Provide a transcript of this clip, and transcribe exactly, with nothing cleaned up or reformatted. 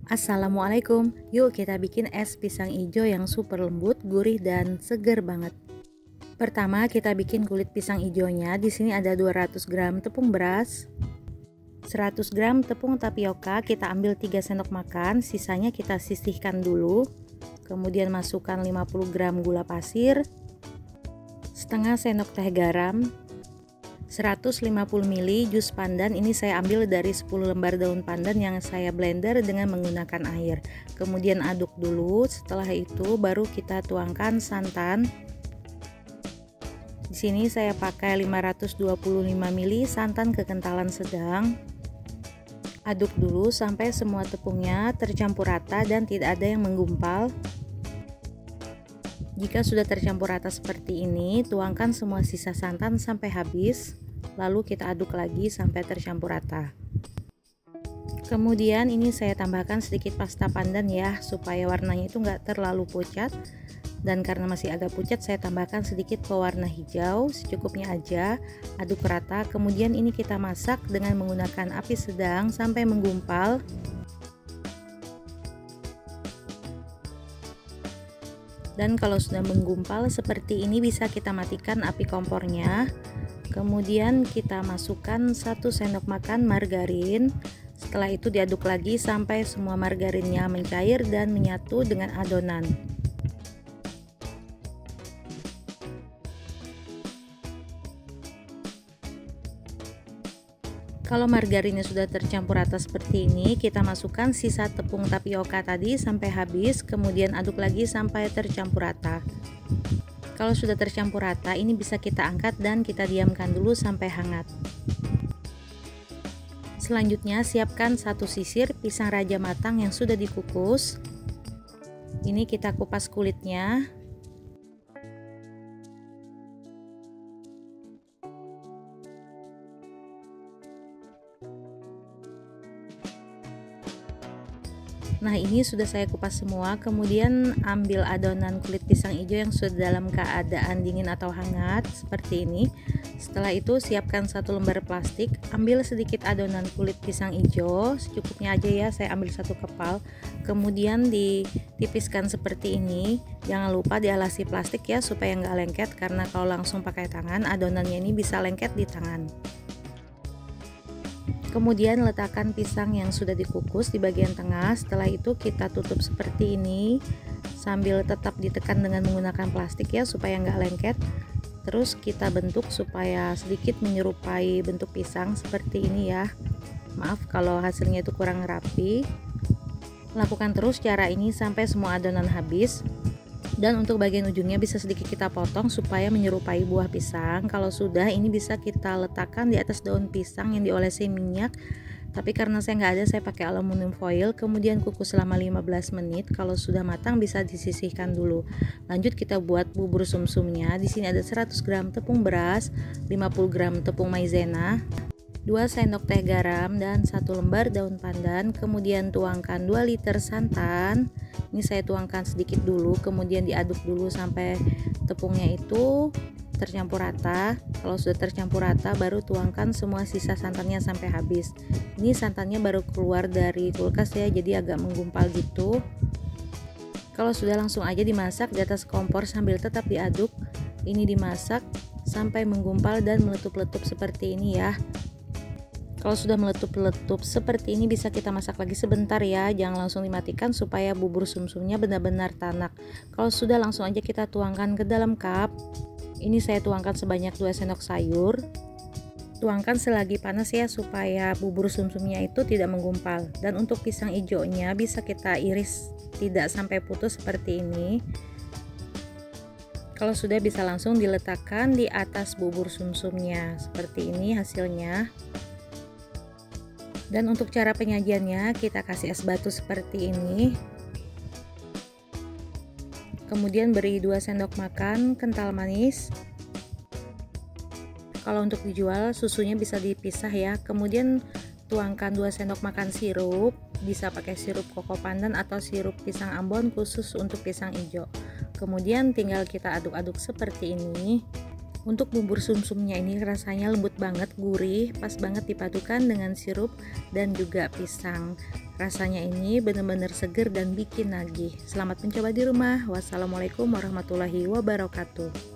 Assalamualaikum, yuk kita bikin es pisang hijau yang super lembut, gurih, dan seger banget. Pertama kita bikin kulit pisang hijaunya. Di sini ada dua ratus gram tepung beras, seratus gram tepung tapioka, kita ambil tiga sendok makan, sisanya kita sisihkan dulu. Kemudian masukkan lima puluh gram gula pasir, setengah sendok teh garam, seratus lima puluh mililiter jus pandan. Ini saya ambil dari sepuluh lembar daun pandan yang saya blender dengan menggunakan air. Kemudian aduk dulu. Setelah itu baru kita tuangkan santan. Di sini saya pakai lima ratus dua puluh lima mililiter santan kekentalan sedang. Aduk dulu sampai semua tepungnya tercampur rata dan tidak ada yang menggumpal. Jika sudah tercampur rata seperti ini, tuangkan semua sisa santan sampai habis, lalu kita aduk lagi sampai tercampur rata. Kemudian ini saya tambahkan sedikit pasta pandan ya, supaya warnanya itu enggak terlalu pucat. Dan karena masih agak pucat, saya tambahkan sedikit pewarna hijau, secukupnya aja. Aduk rata, kemudian ini kita masak dengan menggunakan api sedang sampai menggumpal. Dan kalau sudah menggumpal seperti ini, bisa kita matikan api kompornya. Kemudian kita masukkan satu sendok makan margarin. Setelah itu diaduk lagi sampai semua margarinnya mencair dan menyatu dengan adonan. Kalau margarinnya sudah tercampur rata seperti ini, kita masukkan sisa tepung tapioka tadi sampai habis, kemudian aduk lagi sampai tercampur rata. Kalau sudah tercampur rata, ini bisa kita angkat dan kita diamkan dulu sampai hangat. Selanjutnya siapkan satu sisir pisang raja matang yang sudah dikukus. Ini kita kupas kulitnya. Nah, ini sudah saya kupas semua. Kemudian ambil adonan kulit pisang hijau yang sudah dalam keadaan dingin atau hangat seperti ini. Setelah itu siapkan satu lembar plastik, ambil sedikit adonan kulit pisang hijau, secukupnya aja ya, saya ambil satu kepal. Kemudian ditipiskan seperti ini. Jangan lupa dialasi plastik ya, supaya nggak lengket, karena kalau langsung pakai tangan adonannya ini bisa lengket di tangan. Kemudian letakkan pisang yang sudah dikukus di bagian tengah. Setelah itu kita tutup seperti ini sambil tetap ditekan dengan menggunakan plastik ya, supaya nggak lengket. Terus kita bentuk supaya sedikit menyerupai bentuk pisang seperti ini ya. Maaf kalau hasilnya itu kurang rapi. Lakukan terus cara ini sampai semua adonan habis. Dan untuk bagian ujungnya bisa sedikit kita potong supaya menyerupai buah pisang. Kalau sudah, ini bisa kita letakkan di atas daun pisang yang diolesi minyak. Tapi karena saya nggak ada, saya pakai aluminium foil. Kemudian kukus selama lima belas menit. Kalau sudah matang bisa disisihkan dulu. Lanjut kita buat bubur sumsumnya. Di sini ada seratus gram tepung beras, lima puluh gram tepung maizena, dua sendok teh garam, dan satu lembar daun pandan. Kemudian tuangkan dua liter santan. Ini saya tuangkan sedikit dulu, kemudian diaduk dulu sampai tepungnya itu tercampur rata. Kalau sudah tercampur rata, baru tuangkan semua sisa santannya sampai habis. Ini santannya baru keluar dari kulkas ya, jadi agak menggumpal gitu. Kalau sudah, langsung aja dimasak di atas kompor sambil tetap diaduk. Ini dimasak sampai menggumpal dan meletup-letup seperti ini ya. Kalau sudah meletup-letup seperti ini, bisa kita masak lagi sebentar ya, jangan langsung dimatikan supaya bubur sumsumnya benar-benar tanak. Kalau sudah, langsung aja kita tuangkan ke dalam cup. Ini saya tuangkan sebanyak dua sendok sayur. Tuangkan selagi panas ya, supaya bubur sumsumnya itu tidak menggumpal. Dan untuk pisang hijaunya bisa kita iris tidak sampai putus seperti ini. Kalau sudah, bisa langsung diletakkan di atas bubur sumsumnya. Seperti ini hasilnya. Dan untuk cara penyajiannya, kita kasih es batu seperti ini. Kemudian beri dua sendok makan kental manis. Kalau untuk dijual, susunya bisa dipisah ya. Kemudian tuangkan dua sendok makan sirup. Bisa pakai sirup koko pandan atau sirup pisang Ambon khusus untuk pisang hijau. Kemudian tinggal kita aduk-aduk seperti ini. Untuk bubur sumsumnya ini rasanya lembut banget, gurih, pas banget dipadukan dengan sirup dan juga pisang. Rasanya ini benar-benar seger dan bikin nagih. Selamat mencoba di rumah. Wassalamualaikum warahmatullahi wabarakatuh.